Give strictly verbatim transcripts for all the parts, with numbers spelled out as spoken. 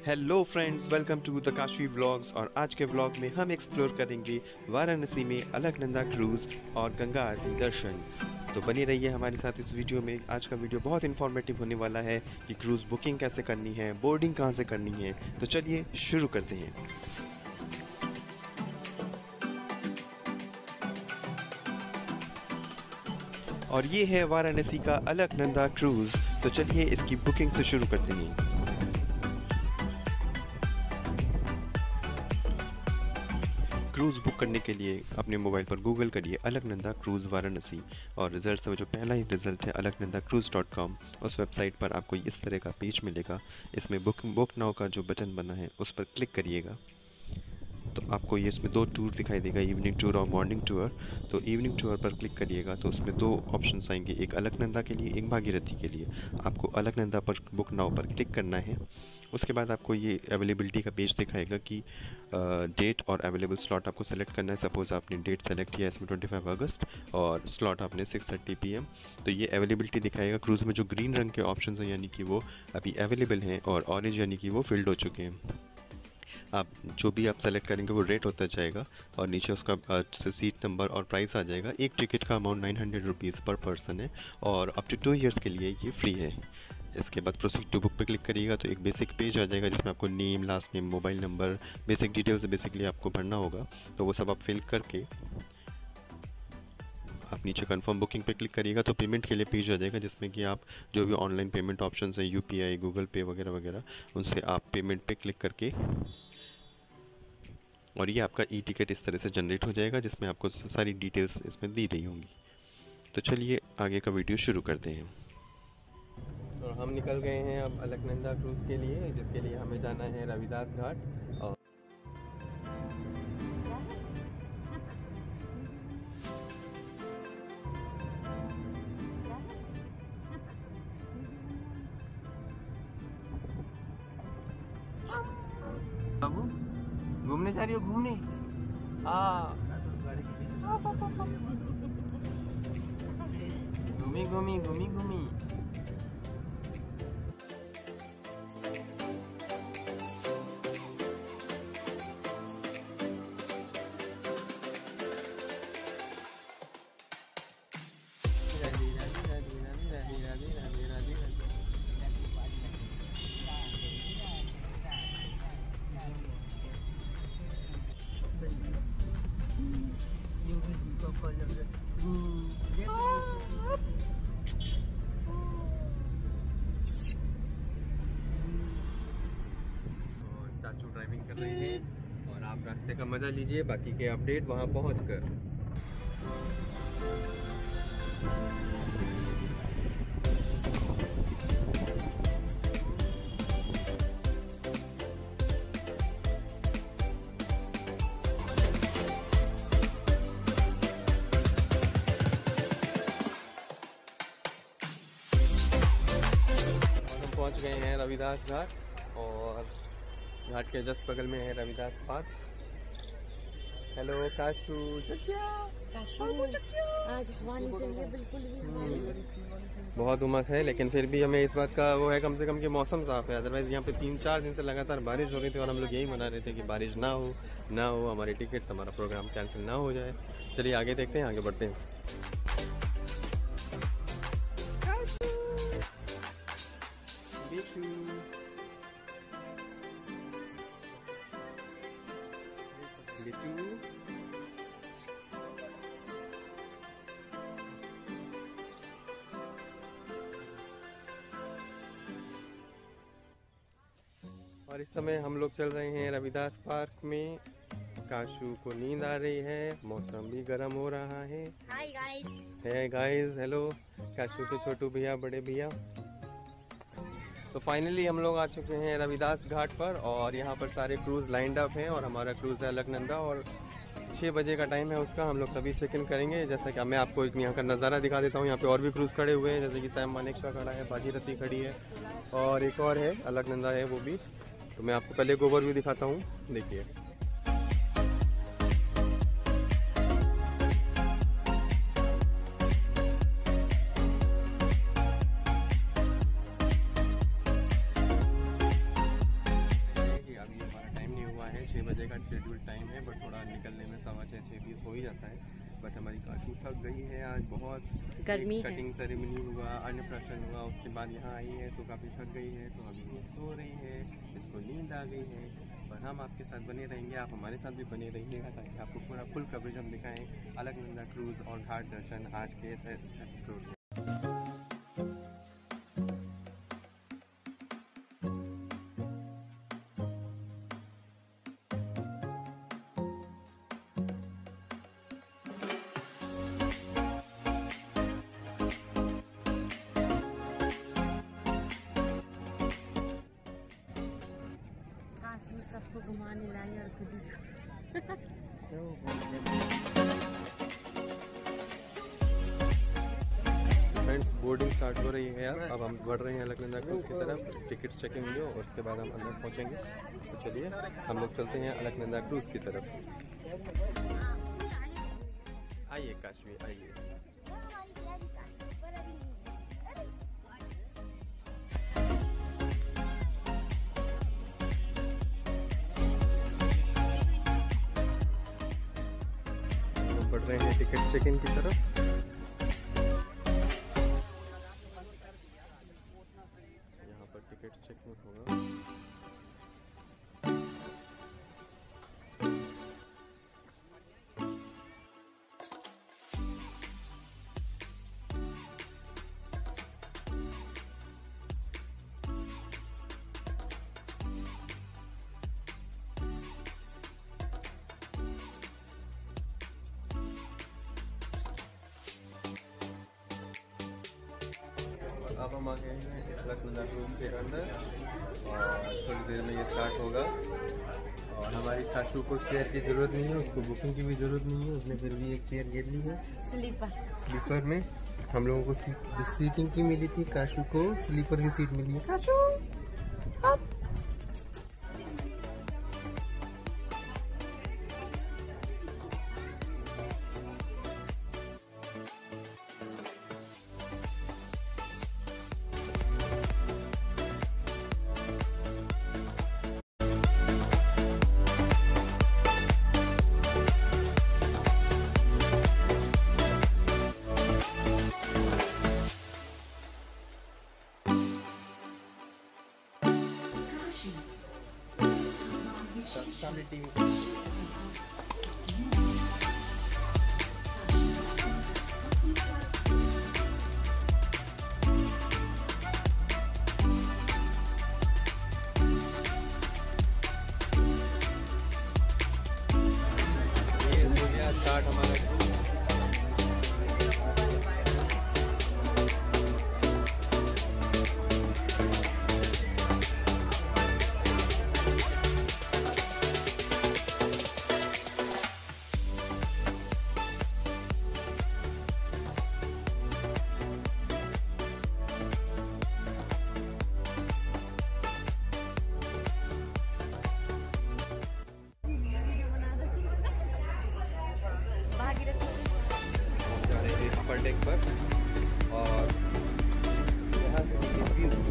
Hello friends, welcome to the Kashi vlogs. और आज के व्लॉग में हम एक्सप्लोर करेंगे वाराणसी में अलकनंदा क्रूज और गंगा आरती दर्शन। तो बनी रहिए हमारे साथ इस वीडियो में। आज का वीडियो बहुत इन्फॉर्मेटिव होने वाला है कि क्रूज बुकिंग कैसे करनी है, बोर्डिंग कहाँ से करनी है। तो चलिए शुरू करते हैं। और ये है वाराणसी का अलकनंदा क्रूज। तो चलिए इसकी बुकिंग से शुरू करते हैं। क्रूज़ बुक करने के लिए अपने मोबाइल पर गूगल करिए अलकनंदा क्रूज़ वाराणसी और रिजल्ट में जो पहला ही रिजल्ट है अलकनंदा क्रूज़ डॉट कॉम, उस वेबसाइट पर आपको इस तरह का पेज मिलेगा। इसमें बुक बुक नाउ का जो बटन बना है उस पर क्लिक करिएगा तो आपको ये इसमें दो टूर दिखाई देगा, इवनिंग टूर और मॉर्निंग टूर। तो इवनिंग टूर पर क्लिक करिएगा तो उसमें दो ऑप्शंस आएंगे, एक अलकनंदा के लिए, एक भागीरथी के लिए। आपको अलकनंदा पर बुक नाउ पर क्लिक करना है। उसके बाद आपको ये अवेलेबिलिटी का पेज दिखाएगा कि डेट और अवेलेबल स्लॉट आपको सेलेक्ट करना है। सपोज आपने डेट सेलेक्ट किया इसमें पच्चीस अगस्त और स्लॉट आपने छह थर्टी पी एम। तो ये अवेलेबिलिटी दिखाएगा। क्रूज़ में जो ग्रीन रंग के ऑप्शन हैं यानी कि वो अभी अवेलेबल हैं और ऑरेंज यानी कि वो फिल्ड हो चुके हैं। आप जो भी आप सेलेक्ट करेंगे वो रेट होता जाएगा और नीचे उसका सीट नंबर और प्राइस आ जाएगा। एक टिकट का amount nine hundred rupees per person है और अप टू टू इयर्स के लिए ये फ्री है। इसके बाद प्रोसीड टू बुक पे क्लिक करिएगा तो एक बेसिक पेज आ जाएगा जिसमें आपको name, last name, mobile number, basic details basically आपको भरना होगा। तो वो सब आप फिल करके आप नीचे कंफर्म बुकिंग पे क्लिक करिएगा तो पेमेंट के लिए पेज आ जाएगा जिसमें कि आप जो भी ऑनलाइन पेमेंट ऑप्शंस हैं, यूपीआई, गूगल पे वगैरह वगैरह, उनसे आप पेमेंट पे क्लिक करके और ये आपका ई टिकट इस तरह से जनरेट हो जाएगा जिसमें आपको सारी डिटेल्स इसमें दी रही होंगी। तो चलिए आगे का वीडियो शुरू करते हैं। और हम निकल गए हैं अब अलकनंदा क्रूज़ के लिए, जिसके लिए हमें जाना है रविदास घाट। और बाबू घूमने जा रही हो? घूमने हाँ, घूमी घूमी घूमी घूमी। चाचू ड्राइविंग कर रहे हैं और आप रास्ते का मजा लीजिए, बाकी के अपडेट वहां पहुंचकर। पहुंच गए हैं रविदास घाट और घाट के जस्ट बगल में है रविदास पार्क। हेलो काशू चकिया, आज हवा नहीं चल रही बिल्कुल भी। बहुत उमस है लेकिन फिर भी हमें इस बात का वो है कम से कम कि मौसम साफ है। अदरवाइज यहाँ पे तीन चार दिन से लगातार बारिश हो रही थी और हम लोग यही मना रहे थे कि बारिश ना हो ना हो, हमारी टिकट, हमारा प्रोग्राम कैंसिल ना हो जाए। चलिए आगे देखते हैं, आगे बढ़ते हैं। और इस समय हम लोग चल रहे हैं रविदास पार्क में। काशू को नींद आ रही है, मौसम भी गर्म हो रहा है। Hi guys, hey guys, hello Kashu के छोटू भैया, बड़े भैया। तो फाइनली हम लोग आ चुके हैं रविदास घाट पर और यहाँ पर सारे क्रूज लाइंड अप हैं और हमारा क्रूज है अलकनंदा और छः बजे का टाइम है उसका। हम लोग तभी चेक इन करेंगे। जैसा कि मैं आपको एक यहाँ का नज़ारा दिखा देता हूँ। यहाँ पे और भी क्रूज खड़े हुए हैं, जैसे कि सैम मानेक का खड़ा है, भागीरथी खड़ी है और एक और है अलकनंदा है वो भी। तो मैं आपको पहले एक ओवरव्यू दिखाता हूँ, देखिए। छः बजे का शेड्यूल टाइम है, बट थोड़ा निकलने में सवा छः छः बीस हो ही जाता है। बट हमारी काशू थक गई है आज बहुत, गर्मी है। कटिंग सेरेमनी हुआ, अन्नप्राशन हुआ, उसके बाद यहाँ आई है तो काफ़ी थक गई है, तो अभी ये सो रही है, इसको नींद आ गई है। पर हम आपके साथ बने रहेंगे, आप हमारे साथ भी बने रहिएगा ताकि आपको पूरा फुल कवरेज हम दिखाएं अलकनंदा क्रूज़ और घाट दर्शन आज के इस एपिसोड में। काशू सबको घुमाने लाई और खुद ही फ्रेंड्स, बोर्डिंग स्टार्ट हो रही है यार। अब हम बढ़ रहे हैं अलकनंदा क्रूज़ की तरफ, टिकट्स चेकिंग होंगे और उसके बाद हम अंदर पहुंचेंगे। तो चलिए हम लोग चलते हैं अलकनंदा क्रूज़ की तरफ। आइए काशवी, आइए। हम बढ़ रहे हैं टिकट चेकिंग की तरफ। यहाँ पर टिकट चेकिंग होगा। अब हम आ गए हैं अलकनंदा क्रूज़ के अंदर और थोड़ी देर में ये स्टार्ट होगा। और हमारी काशू को चेयर की ज़रूरत नहीं है, उसको बुकिंग की भी ज़रूरत नहीं है, उसने फिर भी एक चेयर ले ली है। स्लीपर स्लीपर में हम लोगों को सी, सीटिंग की मिली थी, काशू को स्लीपर की सीट मिली है। काशू अब सामने टीवी स्टार्ट हमारा अपर डेक पर और यहाँ से देखिए व्यू।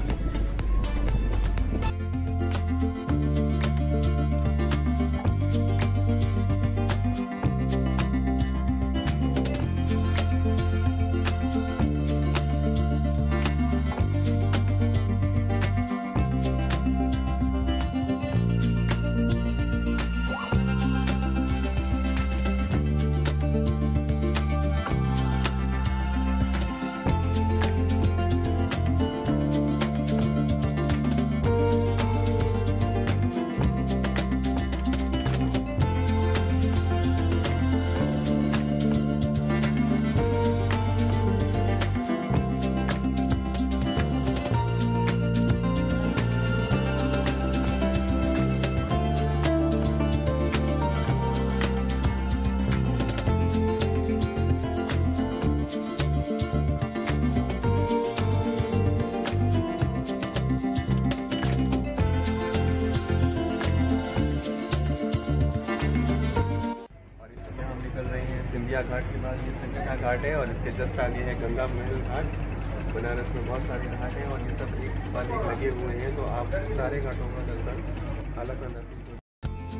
सिंधिया घाट के बाद ये संगीता घाट है और इसके जस्ट आगे है गंगा महल घाट। बनारस में बहुत सारे घाट हैं और ये सब एक बाद एक लगे हुए हैं, तो आप सारे घाटों का दर्शन अलकनंदा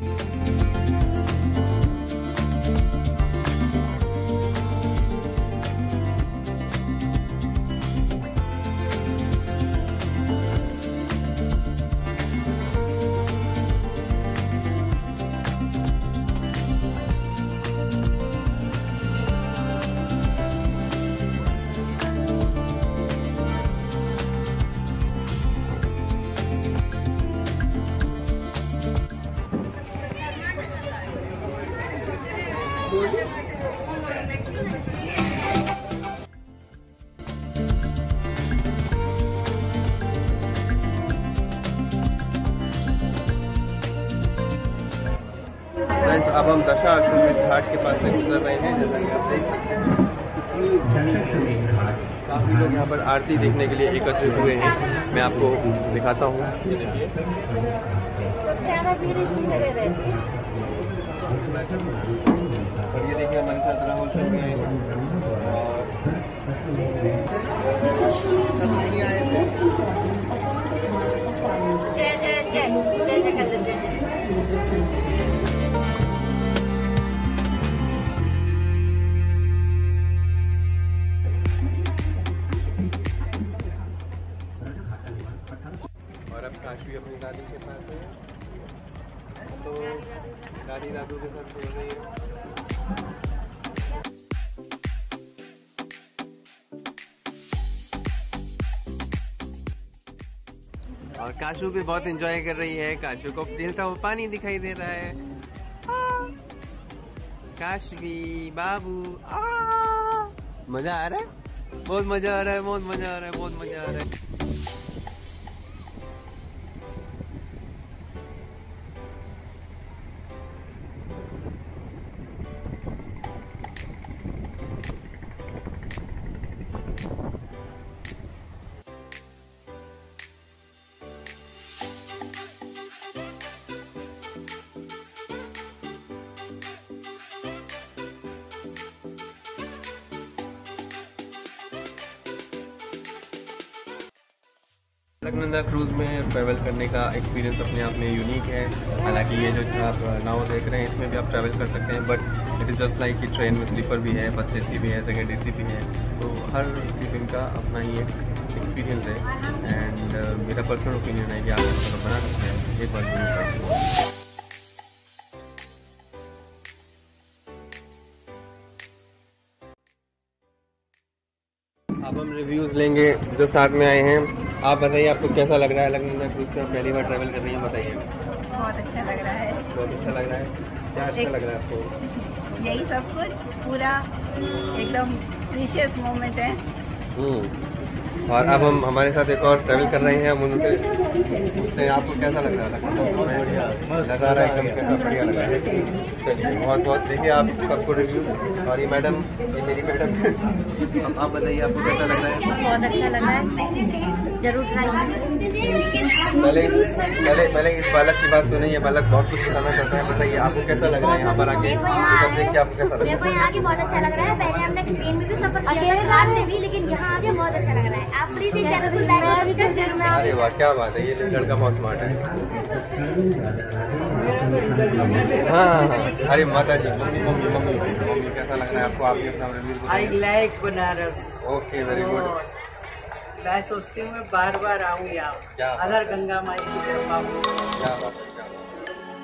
फ्रेंड्स, अब हम दशाश्वमेध घाट के पास से गुजर रहे हैं। जैसा कि आप देख सकते हैं, काफ़ी लोग यहाँ पर आरती देखने के लिए एकत्रित हुए हैं। मैं आपको दिखाता हूँ, ये देखिए। और ये देखिए हमारे साथ राहुल सर भी आए हैं जय जय जय जय जय कर लो, जय जय। और अब काशी अपनी दादी के पास है, तो दादी दादू के साथ खेल रही है। और काशू भी बहुत एंजॉय कर रही है। काशू को दिलता हुआ पानी दिखाई दे रहा है। काशवी बाबू, आ मजा आ रहा है, बहुत मजा आ रहा है, बहुत मजा आ रहा है, बहुत मजा आ रहा है। अलकनंदा क्रूज़ में ट्रैवल करने का एक्सपीरियंस अपने आप में यूनिक है। हालांकि ये जो आप नाव देख रहे हैं इसमें भी आप ट्रैवल कर सकते हैं, but it is just like कि ट्रेन में स्लीपर भी है, फर्स्ट एसी भी है, सेकंड एसी भी है, तो हर किस्म का अपना ही एक एक्सपीरियंस है। एंड uh, मेरा पर्सनल ओपिनियन है कि आप इसको बना सकते हैं, एक बार जरूर ट्राई। अब हम रिव्यूज़ लेंगे जो साथ में आए हैं। आप बताइए आपको कैसा लग रहा है अलकनंदा क्रूज़ पे? पहली बार ट्रैवल कर रही हैं, बताइए। बहुत अच्छा लग रहा है। बहुत अच्छा लग रहा है। क्या अच्छा लग रहा है आपको? यही सब कुछ पूरा एकदम प्रीशियस मोमेंट है। और अब हम हमारे साथ एक और ट्रैवल कर रहे हैं। हम उनसे पूछते हैं आपको कैसा लग रहा है? नज़ारा एकदम कैसा बढ़िया लग रहा है। चलिए, बहुत बहुत देखिए आप सबको रिव्यू। और ये मैडम, ये मेरी मैडम, आप बताइए आपको कैसा लग रहा है? बहुत अच्छा लग रहा है, जरूर ट्राई कीजिए। पहले पहले पहले इस बालक की बात सुनिए। ये बालक बहुत कुछ बताना चाहता है। बताइए आपको कैसा लग रहा है यहाँ पर आके? सब देखिए आपको कैसा लग रहा है? देखो यहाँ आके बहुत अच्छा लग रहा है। पहले हमने ट्रेन में भी सफर किया था, कार से भी, लेकिन यहाँ आके बहुत अच्छा लग रहा है। आप प्लीज इस चैनल को लाइक कर जरूर। अरे वाह, क्या बात है, ये लड़का बहुत स्मार्ट है। हाँ हाँ हाँ, अरे माता जी, मम्मी मम्मी मम्मी मम्मी कैसा लग रहा है आपको? आप भी अपना review. I like Banaras. Okay, very good. मैं सोचती हूँ मैं बार बार आऊँ यहाँ, अगर गंगा माई की कृपा हो। क्या बात है, क्या बात है।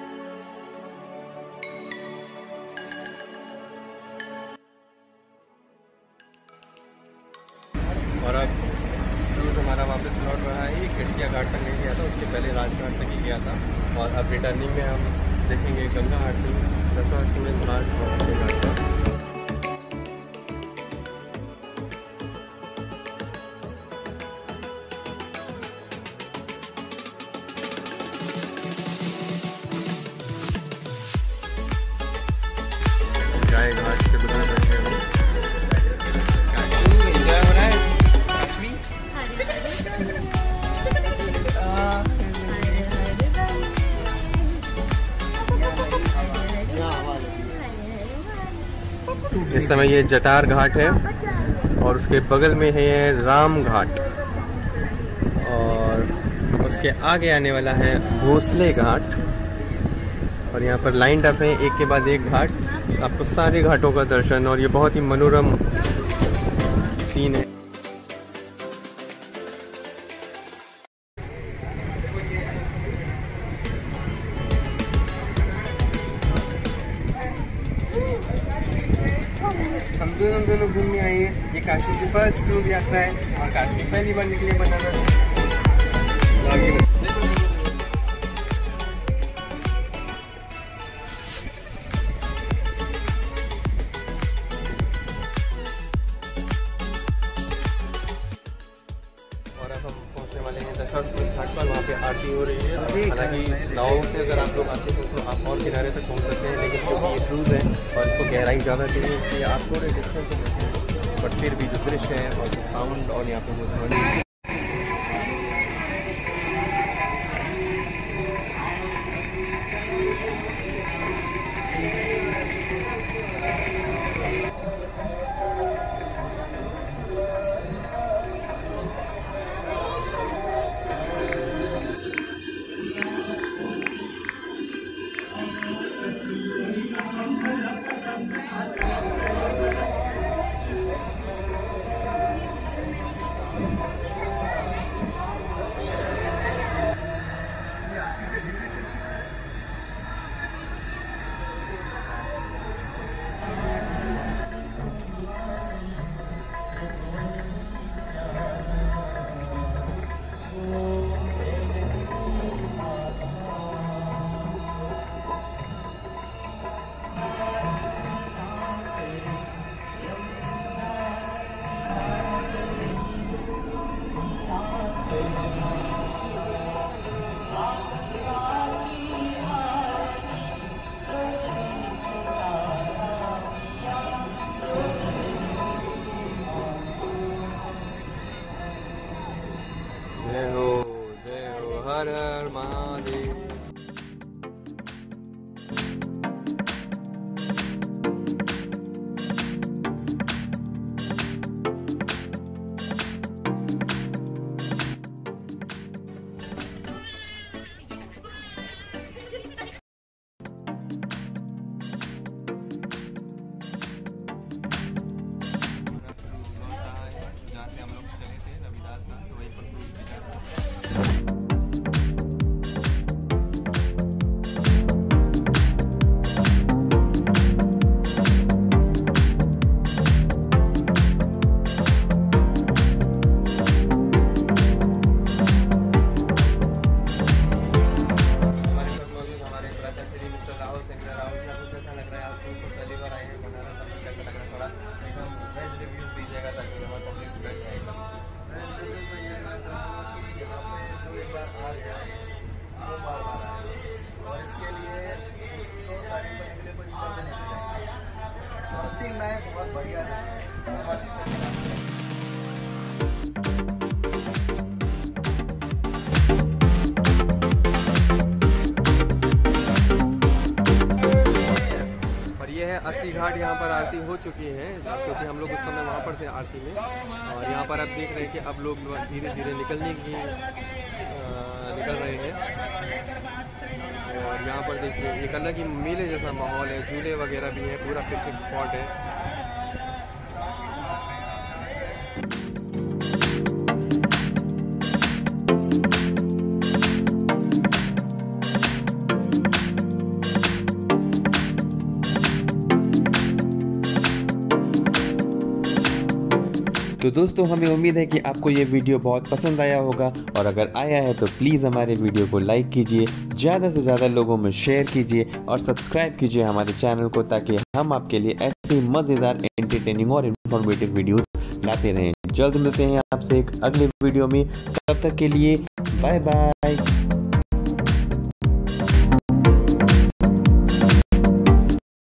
और अब क्रूज़ हमारा वापस लौट रहा है। ये खिड़किया घाट तक नहीं गया था, उसके पहले राजघाट तक ही गया था। और अब रिटर्निंग में हम देखेंगे गंगा आरती, दशाश्वमेध घाट और अन्य घाट पर। गाय घाट से गुजर रहे हैं। एंजॉय हो रहा है काश्मी? इस समय ये जटार घाट है और उसके बगल में है ये राम घाट, और उसके आगे आने वाला है भोसले घाट, और यहाँ पर लाइन अप है एक के बाद एक घाट, आपको सारे घाटों का दर्शन, और ये बहुत ही मनोरम सीन है। हम दोनों दोनों घूमने आए हैं। ये काशी की फर्स्ट क्रूज यात्रा है और काशी पहली बार निकले बनारस। और अब हम पहुंचने वाले हैं दशाश्वमेध घाट पर, वहाँ पे आरती हो रही है। हालांकि नाव से अगर आप लोग आते हैं तो आप और किनारे तक पहुँच सकते हैं, लेकिन क्योंकि ये क्रूज़ है और इसको गहराई ज़्यादा चाहिए, इसलिए आप थोड़े डिस्टेंस पे बैठे हैं, बट फिर भी जो दृश्य है और जो साउंड और यहाँ पे जो ध्वनि जय हो जय हो हर हर महादेव। जहाँ से हम लोग चले थे रविदास का, तो वहीं पर क्रूज भी जा रहा है। हमारे साथ मौजूद हमारे ब्रदर श्री मिस्टर राहुल सिंह। राहुल जी, आपको कैसा लग रहा है? आप तो पहली बार आए हैं बनारस, आपको कैसा लग रहा है? थोड़ा एकदम बेस्ट रिव्यूज दीजिएगा ताकि हमारा पब्लिक बेस्ट आएगा। बेस्ट रिव्यूज में ये देना चाहूँगा कि यहाँ पे जो एक बार आ गया वो बार बार आए, और इसके लिए उसको तारीफ करने के लिए कुछ शब्द नहीं मिलेगा। अंतिम है बहुत बढ़िया है, बहुत ही बढ़िया। ये है अस्सी घाट, यहाँ पर आरती हो चुकी है क्योंकि हम लोग उस समय वहाँ पर थे आरती में। और यहाँ पर आप देख रहे हैं कि अब लोग धीरे धीरे निकलने की आ, निकल रहे हैं। और यहाँ पर देखिए एक अलग ही मेले जैसा माहौल है, झूले वगैरह भी है, पूरा पिकनिक स्पॉट है। तो दोस्तों, हमें उम्मीद है कि आपको ये वीडियो बहुत पसंद आया होगा, और अगर आया है तो प्लीज़ हमारे वीडियो को लाइक कीजिए, ज़्यादा से ज़्यादा लोगों में शेयर कीजिए और सब्सक्राइब कीजिए हमारे चैनल को, ताकि हम आपके लिए ऐसे मज़ेदार, एंटरटेनिंग और इन्फॉर्मेटिव वीडियोस लाते रहें। जल्द मिलते हैं आपसे एक अगले वीडियो में, तब तक के लिए बाय बाय।